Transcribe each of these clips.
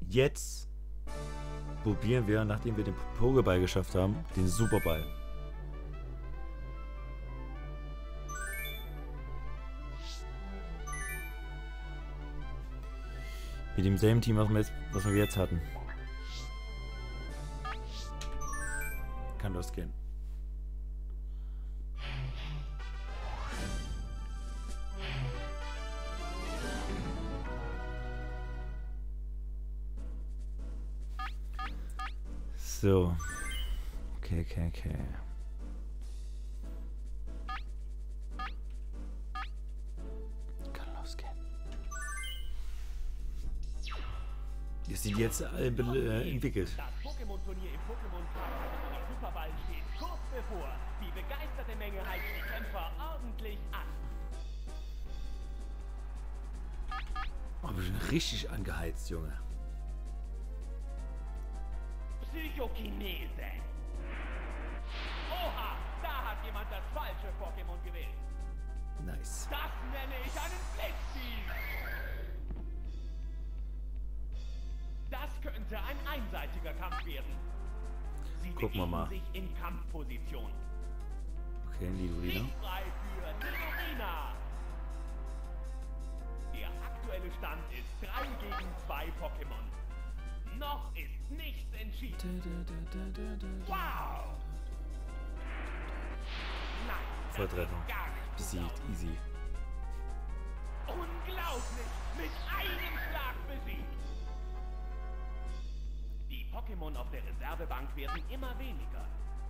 Jetzt probieren wir, nachdem wir den Pokéball geschafft haben, den Superball. Mit demselben Team, was wir jetzt hatten. Kann losgehen. So. Okay. Kann losgehen. Ihr seht jetzt entwickelt. Das Pokémon-Turnier im Pokémon-Kategorie Superball steht kurz bevor. Die begeisterte Menge heizt die Kämpfer ordentlich an. Aber schon richtig angeheizt, Junge. Psychokinese. Oha, da hat jemand das falsche Pokémon gewählt. Nice. Das nenne ich einen Blitzziel. Das könnte ein einseitiger Kampf werden. Sie Gucken wir mal. begeben sich in Kampfposition. Okay, Nidorina. Siegfrei für Nidorina. Der aktuelle Stand ist 3 gegen 2 Pokémon. Noch ist nichts entschieden. Wow! Nein, das Volltreffer. ist gar nicht Besiegt, gut. easy. Unglaublich! Mit einem Schlag besiegt! Die Pokémon auf der Reservebank werden immer weniger.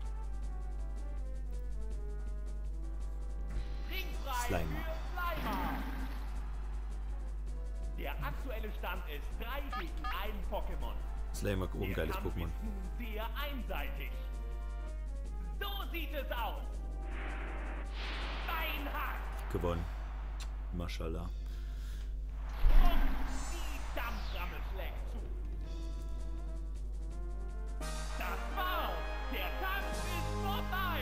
Ringfrei Slimer. für Slimer! Der aktuelle Stand ist 3 gegen 1 Pokémon. Slimer, oben Der geiles Kampf Pokémon. ist nun sehr einseitig. So sieht es aus. Beinhard. Gewonnen. Mashallah. Und die Dampframme schlägt zu. Das war's. Der Kampf ist vorbei.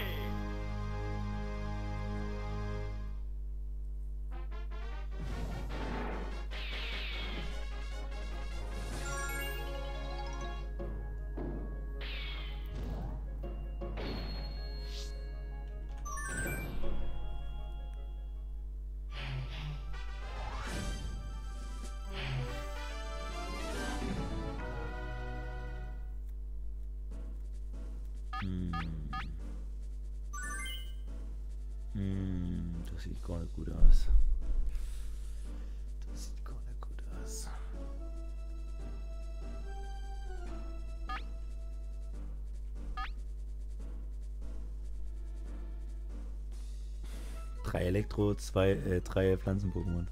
Das sieht gar nicht gut aus. Das sieht gar nicht gut aus. Drei Elektro, drei Pflanzen-Pokémon.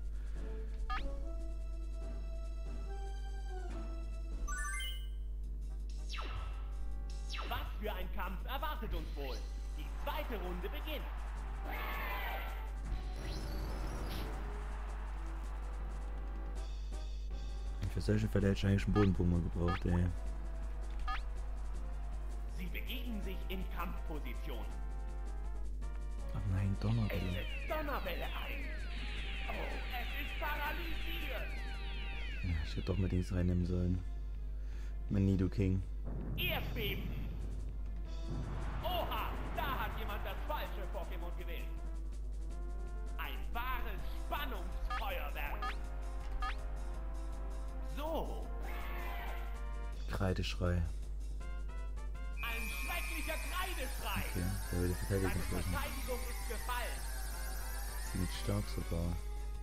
Was für ein Kampf erwartet uns wohl? Die zweite Runde beginnt. Für solche Fälle hätte ich eigentlich einen Boden-Pokémon gebraucht, ey. Sie begeben sich in Kampfposition. Ach nein, Es Donnerwelle. setzt Donnerwelle ein. Oh, es ist paralysiert. Ja, ich hätte doch mal Dings reinnehmen sollen. Mein Nidoking. Erdbeben. Oha, da hat jemand das falsche Pokémon gewählt. Ein wahres Spannungsfeuerwerk. So, Kreideschrei. ein schrecklicher Kreideschrei. Okay, der will die Seine Verteidigung lassen. Verteidigung ist gefallen. Ziemlich stark sogar.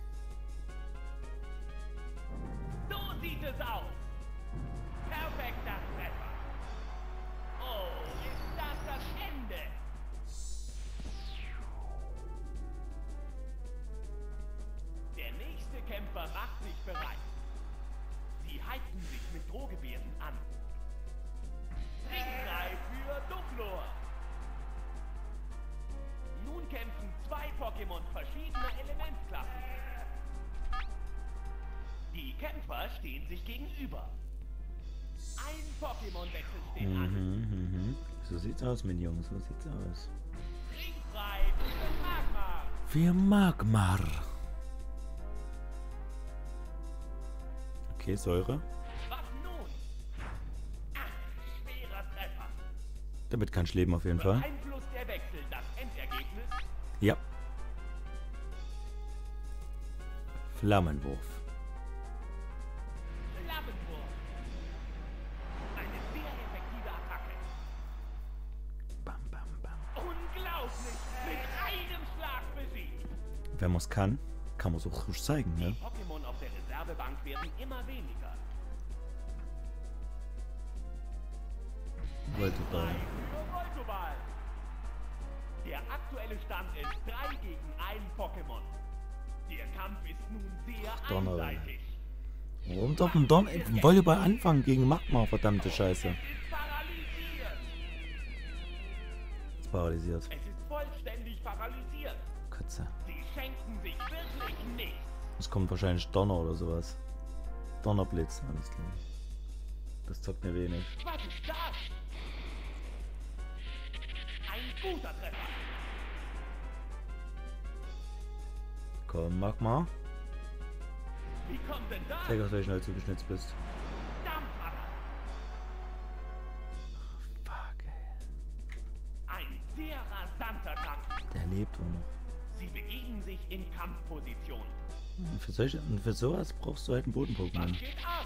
So sieht es aus. Perfekter Treffer. Oh, ist das das Ende? Der nächste Kämpfer macht sich bereit. Sie heizen sich mit Drohgebärden an. Ringfrei für Dufflor. Nun kämpfen 2 Pokémon verschiedener Elementklassen. Die Kämpfer stehen sich gegenüber. Ein Pokémon-Wechsel steht an. So sieht's aus, mein Junge, so sieht's aus. Ringfrei für Magmar. Für Magmar. Okay, Säure. Was nun? Damit kann ich leben auf jeden Fall. Beeinflusst der Wechsel das Endergebnis? Ja. Flammenwurf. Flammenwurf. Eine sehr effektive Attacke. Bam, bam, bam. Unglaublich! Mit einem Schlag besiegt! Wenn man es kann man es auch ruhig zeigen, ne? Die Pokémon auf der Reservebank werden immer weniger. Voltoball. Für Voltoball. Der aktuelle Stand ist 3 gegen 1 Pokémon. Der Kampf ist nun sehr Donner. einseitig. Warum doch ein Volleyball anfangen gegen Magma, verdammte Scheiße. Es ist paralysiert. Ist paralysiert. Es ist vollständig paralysiert. Katze. Sie schenken sich wirklich nichts. Es kommt wahrscheinlich Donner oder sowas. Donnerblitz, alles klar. Das zockt mir wenig. Was ist das? Ein guter Treffer. Komm, Magma. Wie kommt denn das? Zeig, dass du schnell zugeschnitzt bist. Dampfader. Fuck, ey. Ein sehr rasanter Kampf. Der lebt auch noch. Sie begeben sich in Kampfposition. Und für sowas brauchst du halt einen Was Boden-Pokémon. geht ab?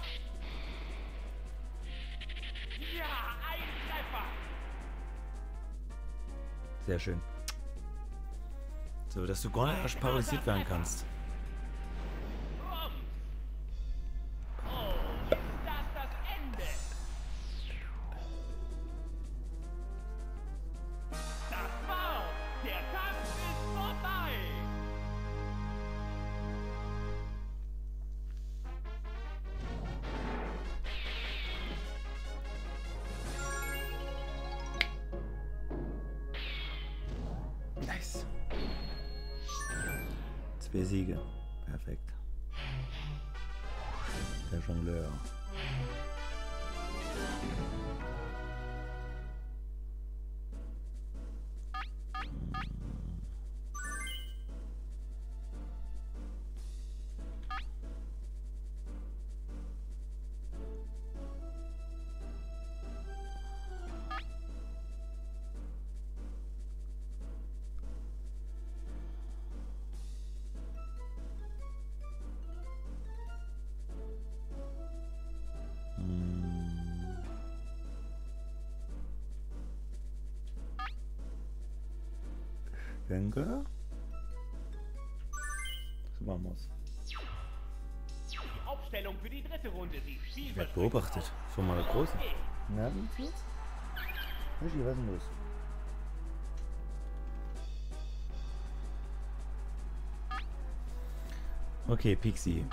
Ja, ein Treffer. Sehr schön. So, dass du gar nicht erst paralysiert werden kannst. Rums. Oh, ist das Ende? Das war's. Der Kampf ist vorbei. Nice. 2 Siege. Perfekt. Der Jongleur. Denke. So machen wir's. Die Aufstellung für die dritte Runde sieht Ich werde vielversprechend beobachtet. aus. Von meiner Großen. Okay. Na, wie geht's jetzt? Was ist denn los? Okay, Pixie.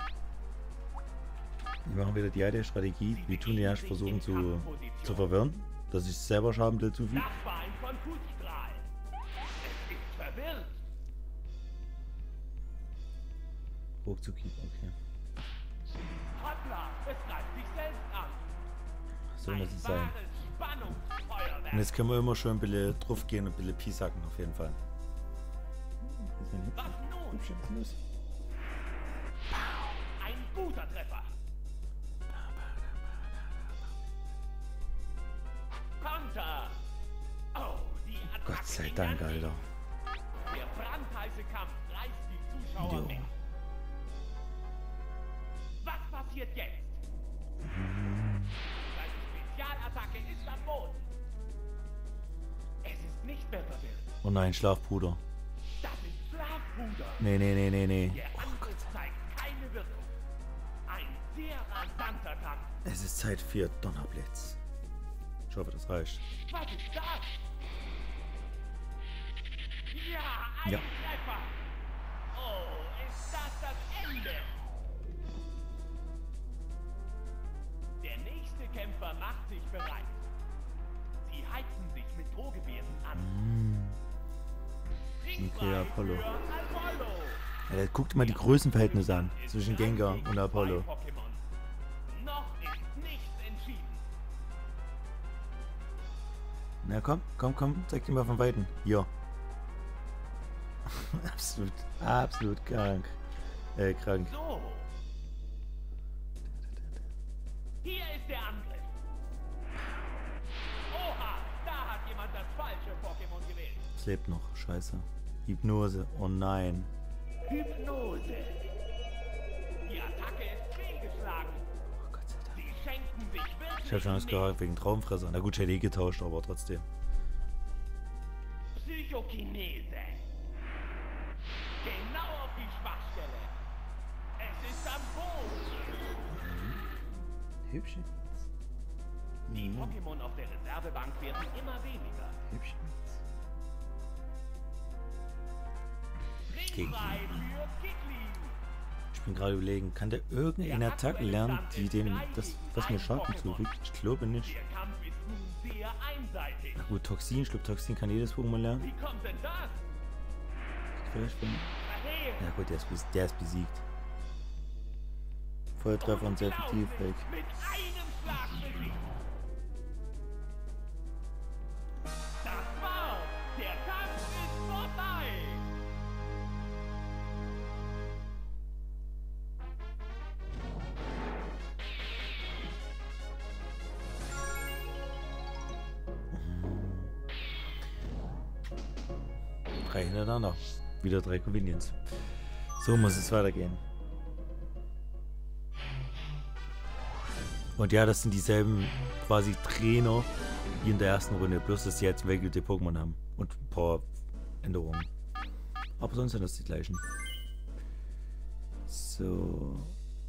Wir machen wieder die alte Strategie. Wir tun ja versuchen zu verwirren, dass ich selber Schaden zufüge. Das war ein Konfusstrahl. Es ist verwirrt. Ruckzucki, okay. Hoppla, es greift sich selbst an. So muss es Ein sein. wahres Spannungsfeuerwerk. Und jetzt können wir immer schön ein bisschen drauf gehen und ein bisschen piesacken auf jeden Fall. Was nun? Ein guter Treffer. Konter. Oh, die Attacke Gott sei ging Dank, an sich. Alter. Der brandheiße Kampf reißt die Zuschauer Jo. mit. Was passiert jetzt? Seine Spezialattacke ist am Boden. Es ist nicht mehr verwirrt. Oh nein, Schlafbruder. Das ist Schlafpuder. Nee. Der Angriff zeigt keine Wirkung. Ein sehr rasanter Kampf. Es ist Zeit für Donnerblitz. Ich hoffe, das reicht. Was ist das? Ja, ein Ja. Treffer. Oh, ist das Ende? Der nächste Kämpfer macht sich bereit. Sie heizen sich mit Drohgebärden an. Okay, Apollo. Für Apollo. Ja, guckt mal die Größenverhältnisse an zwischen Gengar und Apollo. Pokémon. Noch ist nichts entschieden. Na komm, zeig dir mal von Weitem. Hier. absolut krank. Krank. So. Hier ist der Angriff. Oha, da jemand das falsche Pokémon gewählt. Es lebt noch. Scheiße. Hypnose. Oh nein. Hypnose. Die Attacke ist fehlgeschlagen. Oh Gott sei Dank. Sie schenken sich wirklich Ich habe schon alles gehört wegen Traumfresser. Na gut, ich hätte eh getauscht, aber trotzdem. Psychokinese. Genau auf die Schwachstelle. Es ist am Boden. Hübschen. Die Pokémon auf der Reservebank werden immer weniger. Hübschen. Ringfrei für Kickli. Ich bin gerade überlegen, kann der irgendeine Attacke lernen, die dem das, was mir Schaden zufügt? Ich glaube nicht. Der Kampf ist nun sehr einseitig. Na gut, Toxin. Ich glaube, Toxin kann jedes Pokémon lernen. Wie kommt denn das? Vielleicht bin Verheerend. ja gut, der ist besiegt. Feuertreffer und sehr effektiv weg. Mit einem Schlag besiegt. Das war's. Der Kampf ist vorbei. Drei hintereinander. Wieder 3 Convenience. So muss es weitergehen. Und ja, das sind dieselben quasi Trainer wie in der ersten Runde. Bloß, dass sie jetzt welche Pokémon haben. Und ein paar Änderungen. Aber sonst sind das die gleichen. So.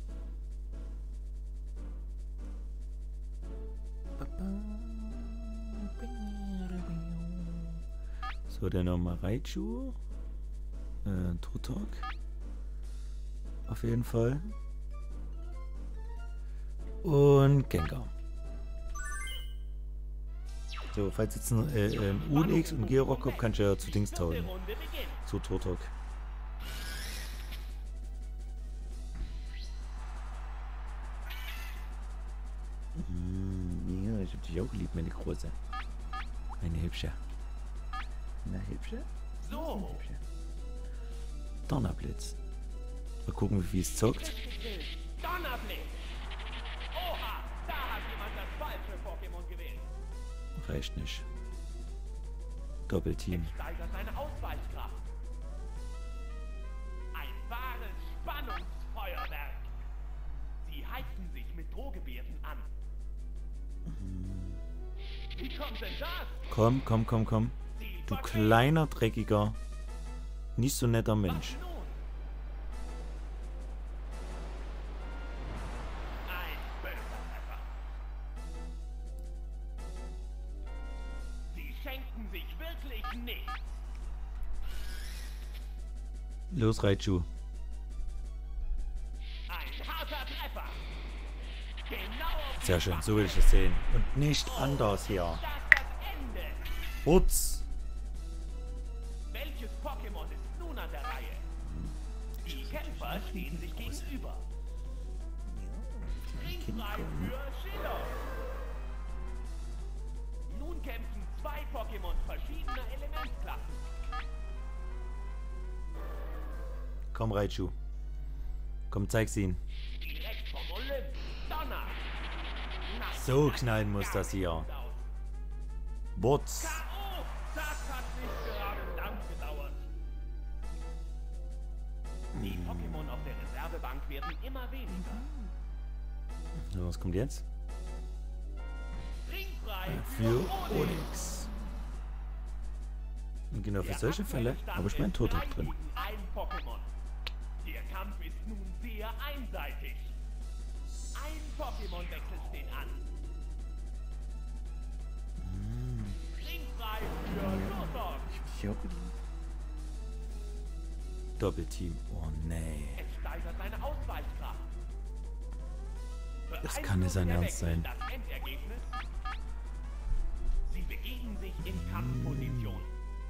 So, der nochmal Raichu. Turtok. Auf jeden Fall. Und Gengar. So, falls jetzt ein Unix und Georock kommt, kann ich ja zu Dings tauschen. Runde beginnt. Zu Turtok. Ja, ich hab dich auch lieb, meine Große. Meine Hübsche. Na, Hübsche? So. Hübsche. Donnerblitz. Mal gucken, wie viel es zockt. Donnerblick. Oha, da hat jemand das falsche Pokémon gewählt. Reicht nicht. Doppelteam. Steigert seine Ausweichkraft. Ein wahres Spannungsfeuerwerk. Sie heizen sich mit Drohgebärden an. Wie kommt denn das? Komm, komm, komm, komm. Sie Du verfehlen. kleiner, dreckiger, nicht so netter Mensch. Was nun? Ein böser Treffer. Sie schenken sich wirklich nichts. Los, Raichu. Ein harter Treffer. Genau auf Sehr schön, so will ich es sehen. Und nicht anders hier. das Ende. Putz. Welches Pokémon ist nun an der Reihe? Die Kämpfer stehen sich gegenüber. Ringfrei für Schiller. Nun kämpfen 2 Pokémon verschiedener Elementklassen. Komm, Raichu. Komm, zeig's ihn. Direkt vom Olymp. Donner. Na, So knallen muss das hier. aus. Putz. K.O. Das hat nicht gerade lang gedauert. Die Pokémon auf der Reservebank werden immer weniger. So, was kommt jetzt? Ringfrei Für Onyx. Onyx. Und genau für Der solche aktuelle Fälle Stand habe ich meinen ist Turtok 3 drin. gegen ein Pokémon. Der Kampf ist nun sehr einseitig. Ein Pokémon-Wechsel steht an. Ringfrei für Turtok. Doppelteam. Oh nee. Es steigert seine Ausweichkraft. Das kann nicht sein Beeinflusst der Ernst sein. Wechsel das Endergebnis? Sie begeben sich in Kampfposition.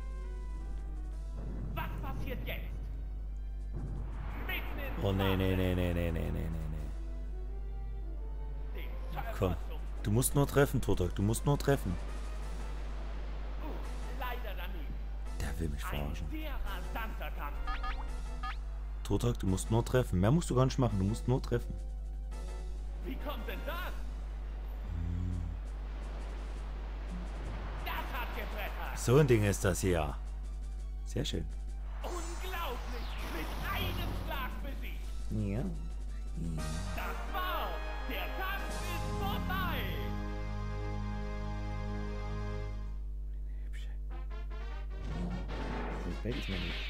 Was passiert jetzt? Mitten in Oh nee, nee, nee, nee, nee, nee, nee, nee, nee. Den Surfer Komm. zum Du musst nur treffen, Turtok. Du musst nur treffen. leider daneben. Der will mich Ein verarschen. sehr rasanter Kampf. Turtok, du musst nur treffen. Mehr musst du gar nicht machen. Du musst nur treffen. Wie kommt denn das? Das hat Schlägebretter. So ein Ding ist das hier. Sehr schön. Unglaublich, mit einem Schlag besiegt. Ja. Das war's. Der Kampf ist vorbei. Das Bett ist mir nicht.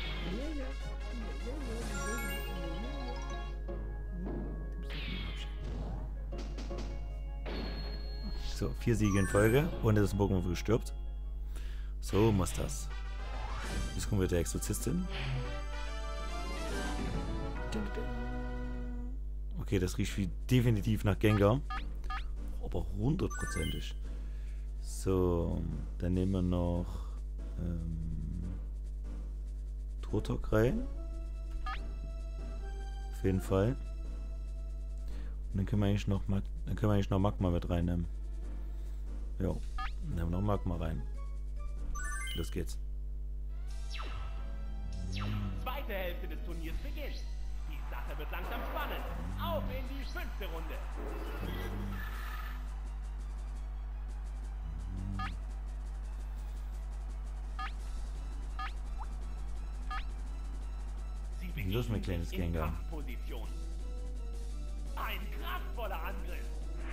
So, 4 Siege in Folge, ohne dass ein Pokémon stirbt. So muss das. Jetzt kommen wir der Exorzistin. Okay, das riecht wie definitiv nach Gengar. Aber 100%ig. So, dann nehmen wir noch Turtok rein. Auf jeden Fall. Und dann können wir eigentlich noch Magma mit reinnehmen. Ja, dann nehmen wir noch Magma rein. Los geht's. Zweite Hälfte des Turniers beginnt. Die Sache wird langsam spannend. Auf in die 5. Runde. Sie Los, mein kleines begeben sich in Gengar. Kampfposition. Ein kraftvoller Angriff.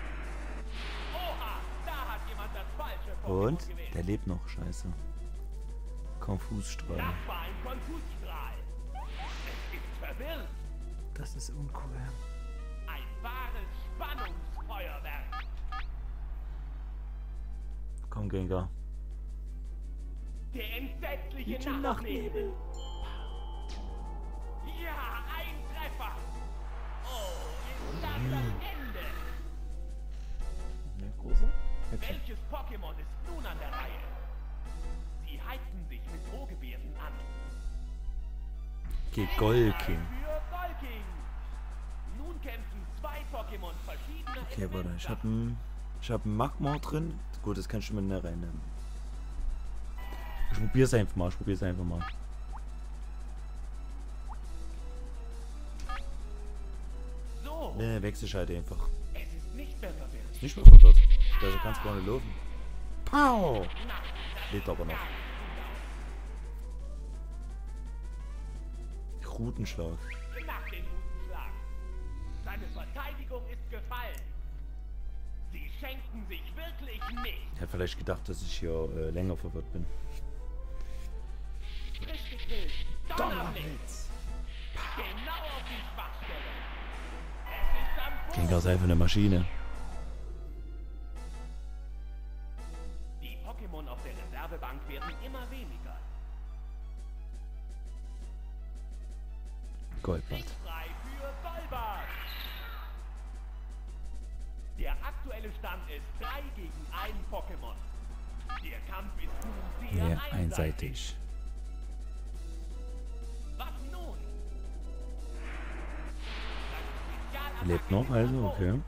Oha, da hat jemand das falsche Pokémon Und gewählt. der lebt noch, scheiße. Konfusstrahl. Das war ein Konfusstrahl. Es ist verwirrt. Das ist uncool. Ein wahres Spannungsfeuerwerk. Komm, Gengar. Der entsetzliche Nachtnebel. Ja, ein Treffer. Oh, ist das das Ende? Ne, große? Okay. Welches Pokémon ist nun an der Reihe? Sie hypen sich mit Drohgebärden an. Okay, Golking. Für Golking. Nun kämpfen 2 Pokémon verschiedener Okay, warte, ich Elemente. hab ein Magma drin. Gut, das kannst du mir nicht reinnehmen. Ich probier's einfach mal, So, Ne, Wechselscheide einfach. es ist nicht mehr verwirrt. Ist nicht mehr verwirrt. Da ist ganz vorne laufen. Pow! Na, das Lebt aber noch. gar nicht gut Rutenschlag. aus. Nach den Rutenschlag. Seine Verteidigung ist gefallen. Sie schenken sich wirklich nicht. Ich hätte vielleicht gedacht, dass ich hier länger verwirrt bin. Frisch gekillt. Donnerblitz. Genau auf die Schwachstelle. Es ist am Boden. Gengar ist einfach eine Maschine. Die Pokémon auf der Reservebank werden immer weniger. Goldblatt. Frei für Golbat. Der aktuelle Stand ist 3 gegen 1 Pokémon. Der Kampf ist nun sehr Sehr einseitig. Was nun? Er lebt noch, also, okay.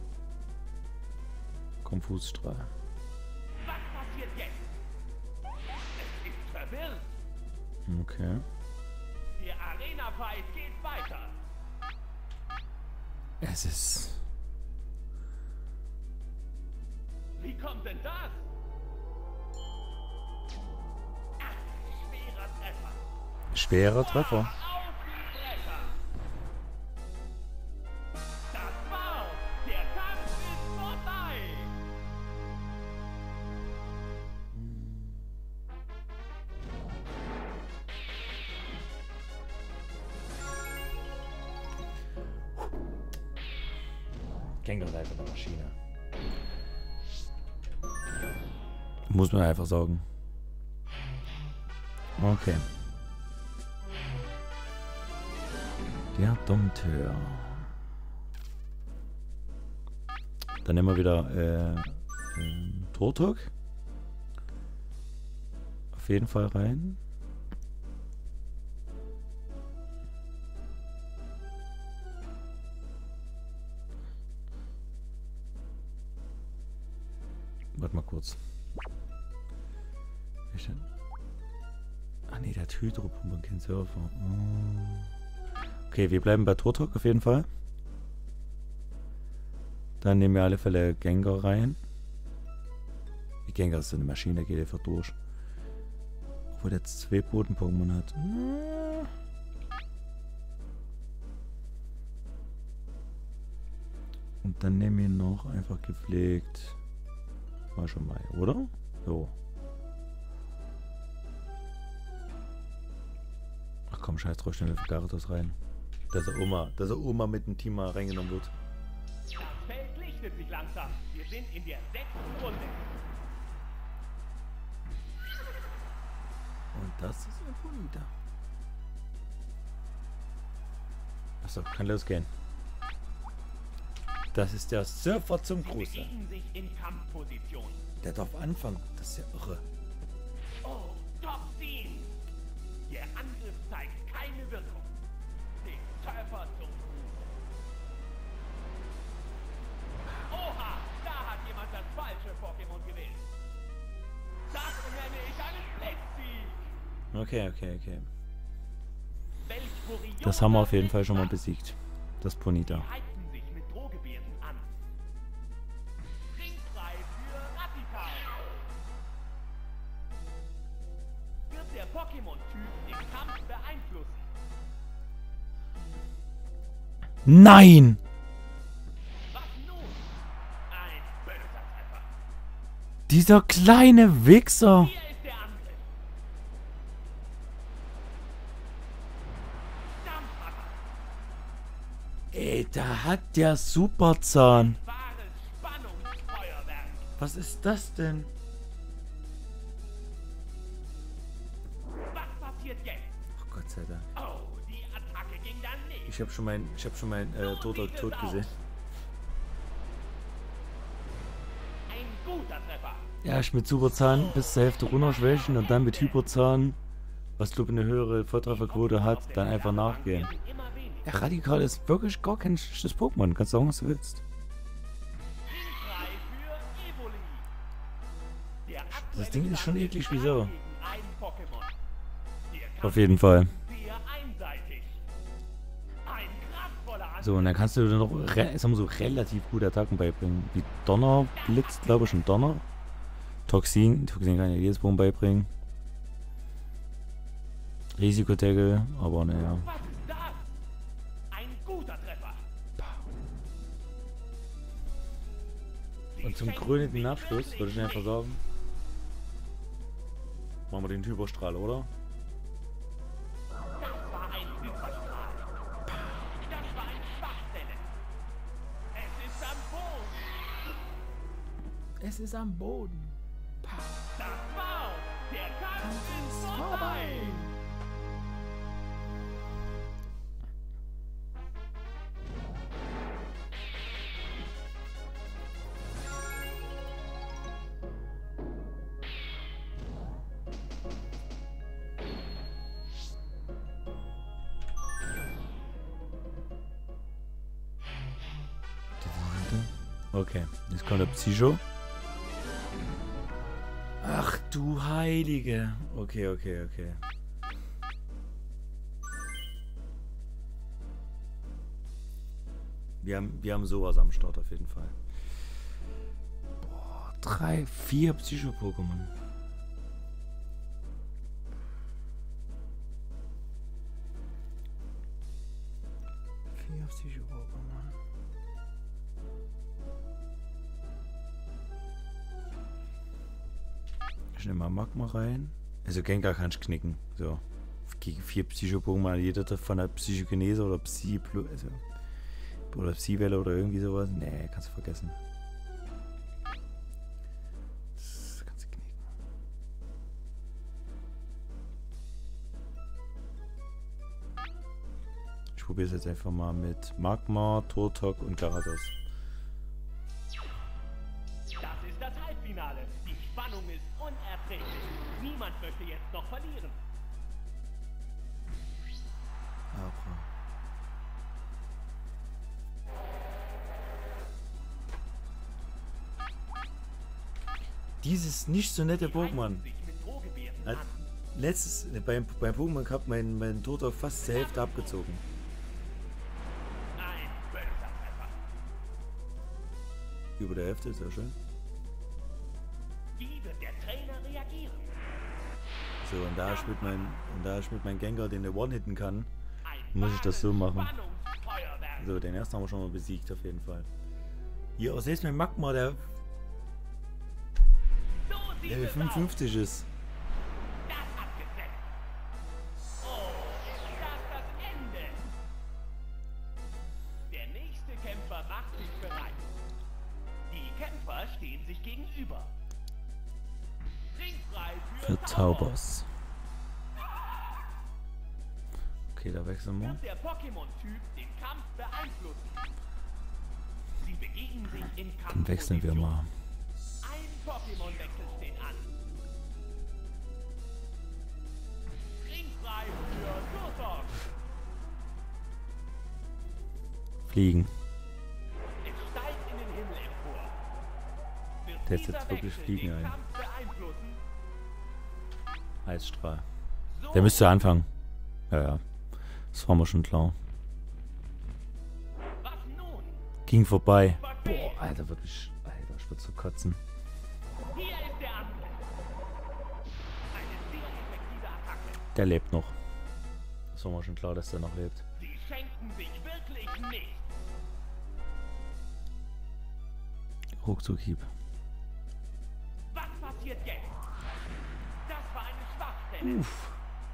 Konfusstrahl. Was passiert jetzt? Es ist verwirrt. Okay. Der Arena-Fight geht weiter. Es ist... Wie kommt denn das? Ach, schwerer Treffer. Schwerer Treffer. Auf die Bretter. Das war's. Der Kampf ist vorbei. Gengar ist einfach eine Maschine. Muss man einfach sagen. Okay. Der Dompteur. Dann nehmen wir wieder Turtok. Auf jeden Fall rein. Warte mal kurz. Ah ne, der hat Hydropumpe und kein Surfer. Oh. Okay, wir bleiben bei Turtok auf jeden Fall. Dann nehmen wir alle Fälle Gengar rein. Die Gengar ist so eine Maschine, geht einfach durch. Obwohl der jetzt 2 Boden-Pokémon hat. Und dann nehmen wir noch einfach gepflegt. War schon mal, oder? Jo. Ach komm, scheiß drauf, schnell für Gyarados rein. Dass er Oma mit dem Team mal reingenommen wird. Das Feld lichtet sich langsam. Wir sind in der 6. Runde. Und das ist ein Ponyta. Achso, kann losgehen. Das ist der Surfer zum Sie Gruß. bewegen sich in Kampfposition. Der darf anfangen. Das ist ja irre. Oh, Top 10. Der Angriff zeigt keine Wirkung. Den Surfer zum Gruß. Oha, da hat jemand das falsche Pokémon gewählt. Das nenne ich einen Blitzsieg. Okay. Welch kurioser Das haben wir auf jeden Fall schon mal Blitzschlag. besiegt. Das Ponyta. Die heizen sich mit Drohgebärden an. Ringfrei für Rattata. Wird der Pokémon-Typ den Kampf beeinflussen? Nein! Was nun? Ein böser Treffer. Dieser kleine Wichser! Hier ist der Angriff. Dampfattacke. Ey, da hat der Superzahn. Wahres Spannungsfeuerwerk. Was ist das denn? Was passiert jetzt? Ach Gott sei Dank. Oh, die Attacke ging dann nicht. Ich hab schon mein Toter tot gesehen. Ein guter Treffer. Ja, ich mit Superzahn bis zur Hälfte runterschwächen und dann mit Hyperzahn, was glaube ich eine höhere Volltrefferquote hat, dann einfach nachgehen. Immer weniger. Ja, Radikal ist wirklich gar kein schlechtes Pokémon. Kannst sagen, was du willst. Ringfrei für Evoli. Der Das Ding ist schon aktuelle eklig, Stand wieso? gegen ein Pokémon. Der Kampf Auf jeden Fall. ist sehr einseitig. Ein kraftvoller Angriff. So, und dann kannst du dir noch sagen wir so, relativ gute Attacken beibringen. Wie Donnerblitz, glaube ich, und Donner. Toxin kann ja jedes Pokémon beibringen. Risikodeckel, aber naja. Was ist das? Ein guter Treffer. Und zum krönenden Abschluss würde ich einfach sagen, machen wir den Hyperstrahl, oder? Das war ein Hyperstrahl. Das war ein Schwachstelle. Es ist am Boden. Es ist am Boden. Das war's. Der Kampf ist vorbei. Okay, jetzt kommt der Psycho. Ach du Heilige. Okay. Wir haben sowas am Start auf jeden Fall. Boah, 3, 4 Psycho-Pokémon. Ich nehme mal Magma rein. Also Gengar kann ich knicken. So. Gegen 4 Psycho-Pokémon, jeder davon hat Psychokinese oder Psy also, oder Psy-Welle oder irgendwie sowas. Nee, kannst du vergessen. Das kannst du knicken. Ich probiere es jetzt einfach mal mit Magma, Turtok und Gyarados. Das ist das Halbfinale. Die Spannung ist unerträglich. Niemand möchte jetzt noch verlieren. Aber dieses nicht so nette Die Pokémon heizen sich mit Drohgebärden hat an. letztes beim Pokémon Cup mein Turtok fast zur Hälfte abgezogen. Ein böser Treffer. Über der Hälfte, sehr schön. Wie wird der Trainer reagieren? So, und da ich mit meinem Gengar den One-Hitten kann, Ein muss ich das so wahres machen. Spannungsfeuerwerk. So, den ersten haben wir schon mal besiegt, auf jeden Fall. Hier, was ist mit Magmar, der So sieht Level es aus. 55 ist? Das hat gesetzt. Oh, ist das Ende? Der nächste Kämpfer macht sich bereit. Die Kämpfer stehen sich gegenüber. Ringfrei Für Taubos. Okay, da wechseln wir. Wird der Pokémon-Typ den Kampf beeinflussen? Sie begegnen sich in Kampf. Dann wechseln wir mal. Ein Pokémon-Wechsel steht an. Ringfrei für Turtok. Fliegen. Es steigt in den Himmel empor. Wird Der ist dieser jetzt wirklich Wechsel fliegen, den ey. Kampf beeinflussen? Eisstrahl. So Der müsste anfangen. Ja, ja. Das war mir schon klar. was nun? Ging vorbei. Verfehlt. Boah, Alter, wirklich. Alter, ich würde so kotzen. Hier ist der Angriff. Eine sehr effektive Attacke. Der lebt noch. Das war mir schon klar, dass der noch lebt. Sie schenken sich wirklich nicht. Ruckzuck-Hieb. Was passiert jetzt? Das war eine Schwachstelle. Uff.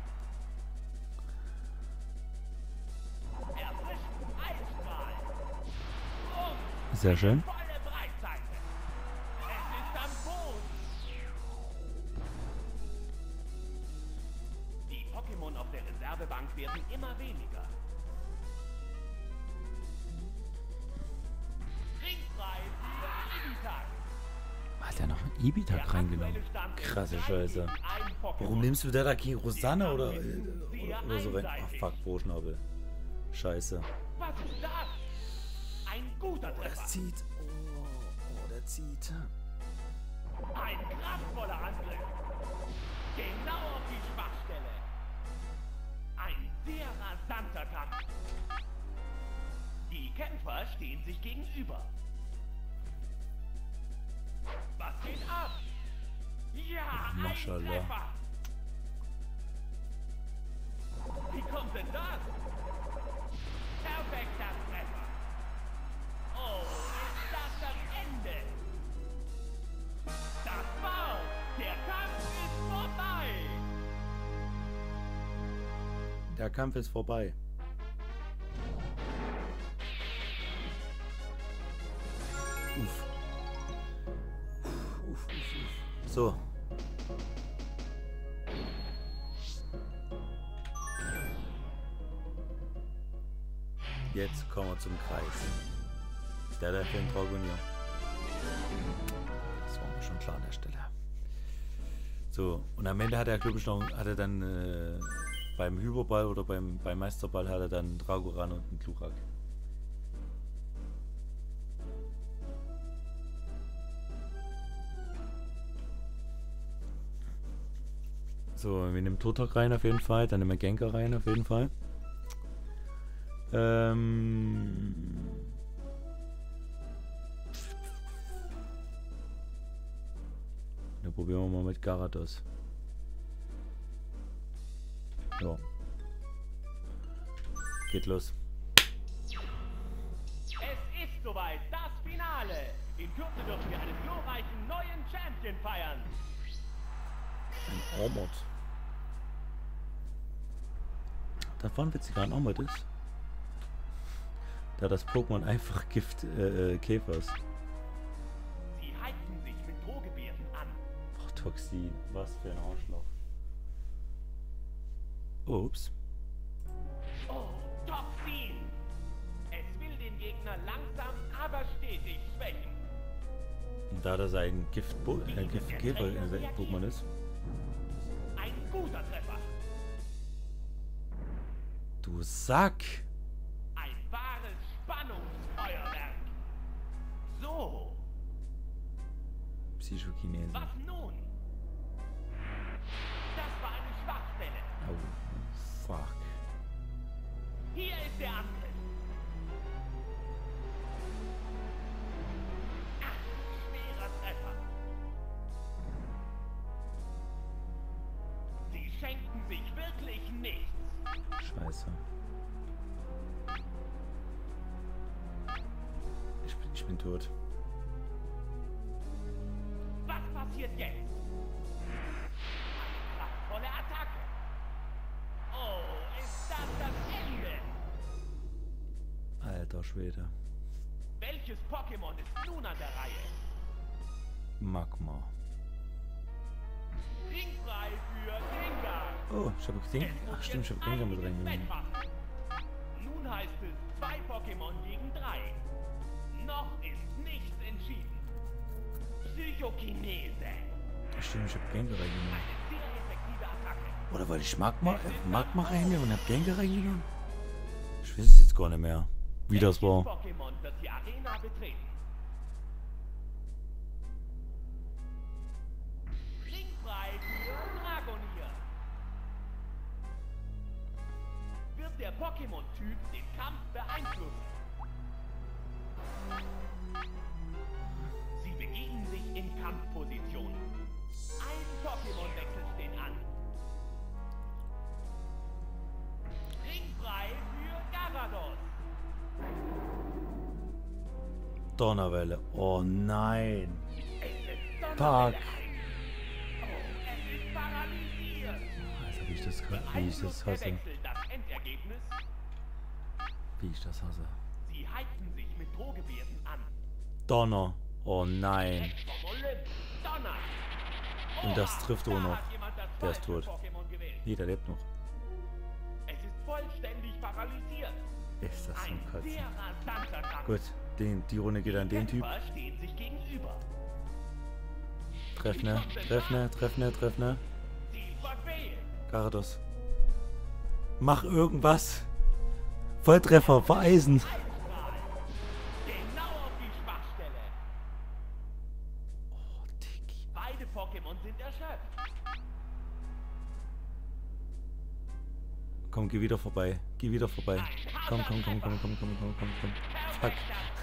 Erfrischend Eisstrahl. Und Sehr schön. volle Breitseite. Es ist am Boden. Die Pokémon auf der Reservebank werden immer weniger. Ringfrei für Ibitak. Hat er noch einen Ibitak reingenommen? Krasse Scheiße. Warum nimmst du da gegen Rosanne oder so rein? Ach fuck, Broschnabel. Scheiße. Was ist das? Ein guter Treffer. zieht. Oh, der zieht. Ein kraftvoller Angriff. Genau auf die Schwachstelle. Ein sehr rasanter Kampf. Die Kämpfer stehen sich gegenüber. Was geht ab? Ja, ein Maschallah. Treffer. Wie kommt denn das? Perfekter Treffer. Oh, ist das Ende? Das war's. Der Kampf ist vorbei. Der Kampf ist vorbei. Uff. So. Jetzt kommen wir zum Kreis. Der für den Draugonier. Das war mir schon klar an der Stelle. So, und am Ende hat er, glaube ich, noch, hat er dann beim Hyperball oder beim Meisterball hat er dann einen Dragoran und einen Glurak. So, wir nehmen Turtok rein auf jeden Fall, dann nehmen wir Gengar rein auf jeden Fall. Dann probieren wir mal mit Gyarados. Ja. Geht los. Es ist soweit, das Finale. In Kürze dürfen wir einen glorreichen neuen Champion feiern. Ein Ormod. Da war ein witziger Ormod ist. Da das Pokémon einfach Gift Käfers. Sie heizen sich mit Drohgebärden an. Oh, Toxin, was für ein Arschloch. Ups. Oh, Toxin! Es will den Gegner langsam, aber stetig schwächen. Und da das ein Giftkäfer-Pokémon ist. Ein guter Treffer. Du Sack! Ein wahres Spannungsfeuerwerk. So, Psychokinese. was nun? Das war eine Schwachstelle. Oh, fuck. Hier ist der Angriff. Ach, schwerer Treffer. Sie sich wirklich nichts. Scheiße. Ich bin tot. Was passiert jetzt? Eine kraftvolle Attacke. Oh, ist das das Ende? Alter Schwede. Welches Pokémon ist nun an der Reihe? Magma. Ringfrei für Gengar. Oh, ich habe gesehen. Ach stimmt, ich habe Gengar mit reingenommen. Nun heißt es 2 Pokémon gegen 3. Noch ist nichts entschieden. Psychokinese. Stimmt, ich habe Gengar reingenommen. Eine sehr effektive Attacke. Oder weil ich Magma reingenommen und habe Gengar reingenommen? Ich weiß es jetzt gar nicht mehr, wie das war. Welches Pokémon wird die Arena betreten? Ringfrei für Dragonier. Wird der Pokémon-Typ den Kampf beeinflussen? Sie begeben sich in Kampfposition. Ein Pokémon-Wechsel steht an. Ringfrei für Gyarados. Donnerwelle. Oh nein. Es ist Tag. Donnerwelle. Oh, es ist paralysiert. Also wie ich das hasse. Beeinflusst der Wechsel das Endergebnis? Wie ich das hasse. Sie heizen sich mit Drohgebärden an. Donner. Oh nein. Direkt vom Olymp. Donner. Und das trifft auch Da noch. hat jemand das Der ist falsche tot. Pokémon gewählt. Nee, der lebt noch. Es ist vollständig paralysiert. Ist das so Ein Katzen. sehr rasanter Kampf. Gut, die Runde geht an den Typ. Kämpfer stehen sich gegenüber. Treffner. Sie verfehlen. Gyarados. Mach irgendwas. Volltreffer, vereisen. Eisstrahl. Genau auf die Schwachstelle. Oh, Diggi. Beide Pokémon sind erschöpft. Komm, geh wieder vorbei. Geh wieder vorbei. Komm. Fuck.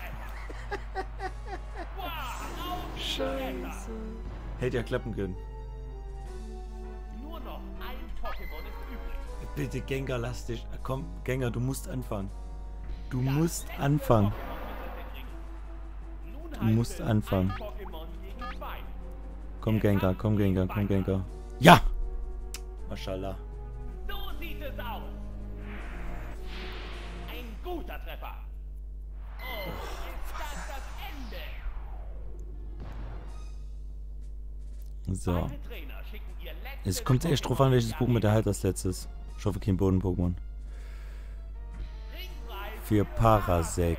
Scheiße. Hätte ja klappen können. Nur noch ein Pokémon ist übrig. Bitte, Gengar, lass dich. Komm, Gengar, du musst anfangen. Du musst anfangen. Du musst anfangen. Pokémon gegen 2. Komm, Gengar. Ja! Mashallah. So sieht es aus. Ein guter Treffer. Oh, ist das Ende? So. Beide Trainer schicken ihr letztes Es kommt echt drauf an, welches Pokémon der halt als letztes. Ich hoffe, kein Boden-Pokémon. Ringfrei Für Parasek.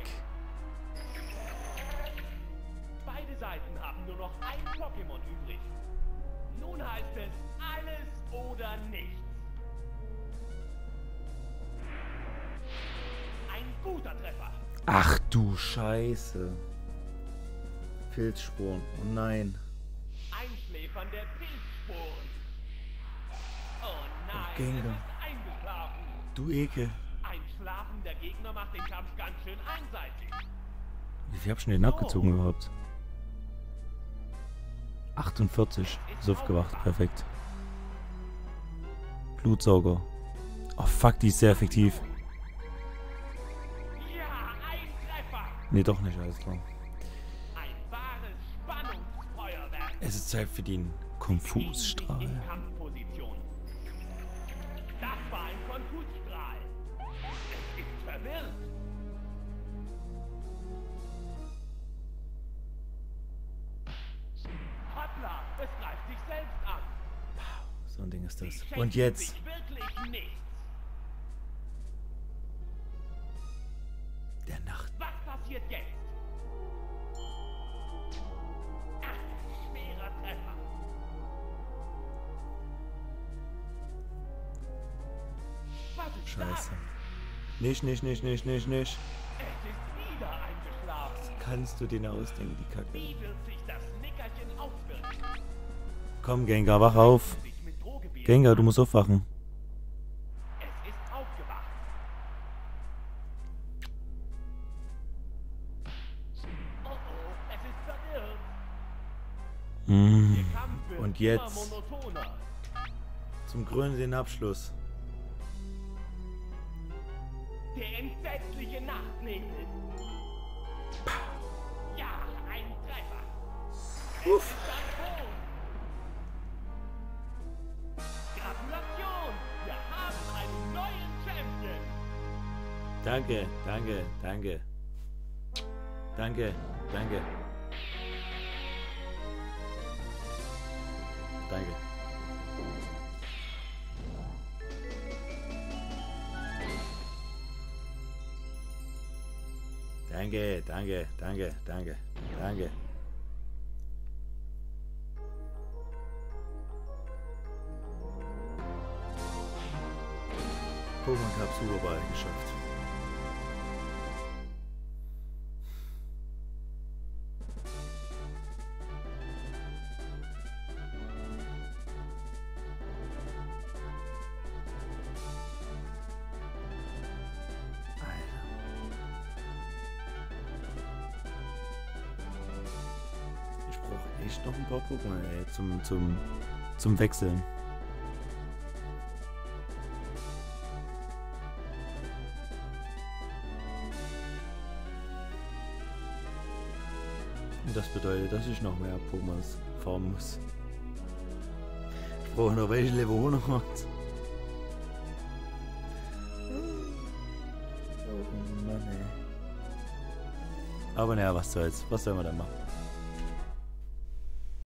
Beide Seiten haben nur noch ein Pokémon übrig. Nun heißt es alles oder nichts. Ein guter Treffer. Ach du Scheiße. Pilzsporen. Oh nein. Einschläfern der Pilzsporen. Oh nein, Gengar. es ist eingeschlafen. Du Ekel. Ein schlafender Gegner macht den Kampf ganz schön einseitig. Wie viel hab ich denn den abgezogen überhaupt? 48. Ist aufgewacht. Perfekt. Blutsauger. Oh fuck, die ist sehr effektiv. Ja, ein Treffer. Nee, doch nicht, alles klar. Ein wahres Spannungsfeuerwerk. Es ist Zeit für den Konfusstrahl. In Kampfposition. Das war ein Konfusstrahl. Es ist verwirrt. Hoppla, es greift sich selbst an. So ein Ding ist das. Sie Und schenken jetzt. sich wirklich nichts. Der Nacht. Was passiert jetzt? Ach, schwerer Treffer. Was ist Scheiße. das? Nicht. Es ist wieder eingeschlafen. Kannst du den ausdenken, die Kacke. Wie wird sich das Nickerchen auswirken? Komm, Gengar, wach auf. Sich mit Drohgebärden Gengar, du an. musst aufwachen. Es ist aufgewacht. Oh oh, es ist verwirrt. Der Kampf wird Und immer jetzt monotoner. Zum krönenden Abschluss. Der entsetzliche Nachtnebel. Ja, ein Treffer. Uff. Gratulation, wir haben einen neuen Champion. Danke, danke, danke. Danke, danke. Danke. Danke, danke, danke, danke, danke. Pokémon Cup Superball geschafft. Ich brauche echt noch ein paar Pokémon, ey, zum Wechseln. Und das bedeutet, dass ich noch mehr Pokémons farmen muss. Ich brauche noch welche Level 100. Oh Mann, ey. Aber naja, was soll's. Was soll man da machen?